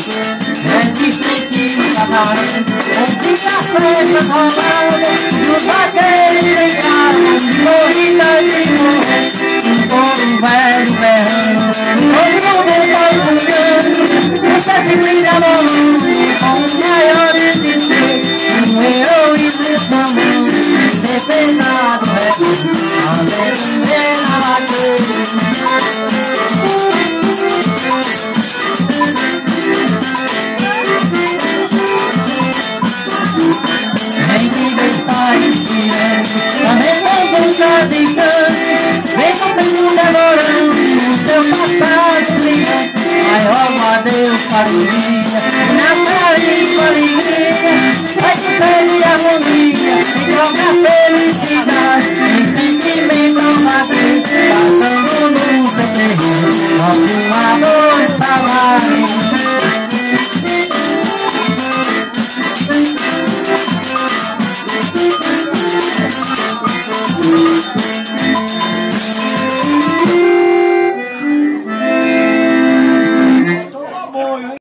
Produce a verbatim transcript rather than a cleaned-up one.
Nesse feitiço camarão, onde as festas rolavam, nos vaqueiros entravam, corridas de morrer, um povo velho berrando, todo mundo foi pulgando, essa disciplina volume, com maiores de ser, um heroísmo na mão, defendado recurso, a defender a vem que pensar em silêncio, lamentando traficante, vem com o mundo devorando o seu passado brilhante. Vai rogo a Deus para o dia, na carinha com alegria, vai com sede e harmonia, e troca